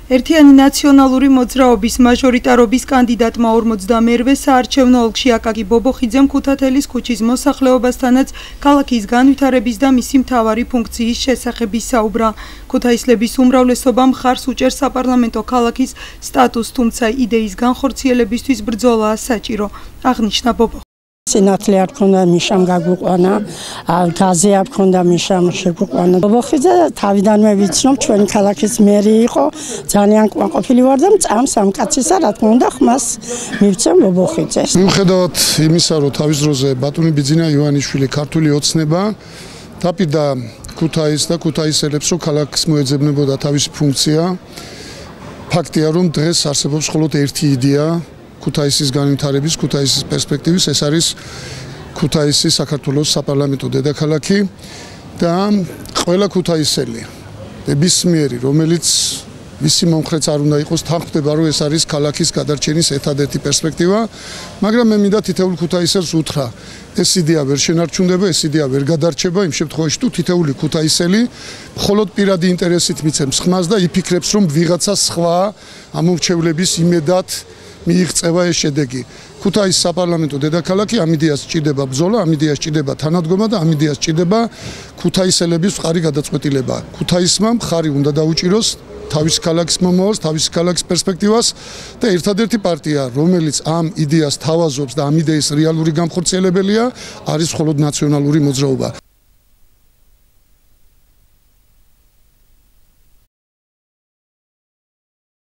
ერთიანი ნაციონალური მოძრაობის მაჟორიტარობის კანდიდატმა 42-ვე საარჩევნო ოლქში აკაკი ბობოხიძემ ქუთათელის ქუჩის მოსახლეობასთანაც ქალაქის განვითარების და მისი მთავარი ფუნქციის შესახებ ისაუბრა. ქუთაისლების უმრავლესობა მხარს უჭერს საპარლამენტო ქალაქის სტატუსს, თუმცა იდეის განხორციელებისთვის ბრძოლაა საჭირო, აღნიშნა ბობოხიძე. სინათლე არ ქონდა მიშამ გაგვიყვანა, გაზი არ ქონდა მიშამ შეგვიყვანა. ბობოხიძე თავიდანვე ვიცნობ, ჩვენი ქალაქის მერი იყო, ძალიან კმაყოფილი ვარ და მწამს ამ კაცისა, რა თქმა უნდა, ხმას მივცემ ბობოხიძეს. მიუხედავად იმისა, რომ თავის დროზე ბატონი ბიძინა ივანიშვილი ქართული ოცნება დაპირდა ქუთაისს და ქუთაისელებს, რომ ქალაქს მოეძებნებოდა თავისი ფუნქცია. ფაქტია, რომ დღეს არსებობს მხოლოდ ერთი იდეა ქუთაისის განვითარების, ქუთაისის პერსპექტივის, ეს არის ქუთაისის საქართველოს საპარლამენტო დედაქალაქი და ყველა ქუთაისელი ნებისმიერი, რომელიც მისი მომხრეც არ უნდა იყოს, თანხმდება, რომ ეს არის ქალაქის გადარჩენის ერთადერთი პერსპექტივა, მაგრამ მე მინდა თითოეულ ქუთაისელს უთხრა, ეს იდეა ვერ შენარჩუნდება, ეს იდეა ვერ გადარჩება იმ შემთხვევაში, თუ თითოეული ქუთაისელი მხოლოდ პირადი ინტერესით მიცემს ხმას და იფიქრებს, რომ ვიღაცა სხვა ამორჩევლების იმედად მიიღწევა ეს შედეგი. ქუთაისის საპარლამენტო დედაქალაქი ამ იდეას სჭირდება ბრძოლა, ამ იდეას სჭირდება თანადგომა და ამ იდეას სჭირდება ქუთაისელების მხარი გადაწყვეტილება. ქუთაისმა მხარი უნდა დაუჭიროს თავის ქალაქის მომავალს, თავის ქალაქის პერსპექტივას და ერთადერთი პარტია, რომელიც ამ იდეას თავაზობს და ამ იდეის რეალური განხორციელებელია, არის მხოლოდ ნაციონალური მოძრაობა.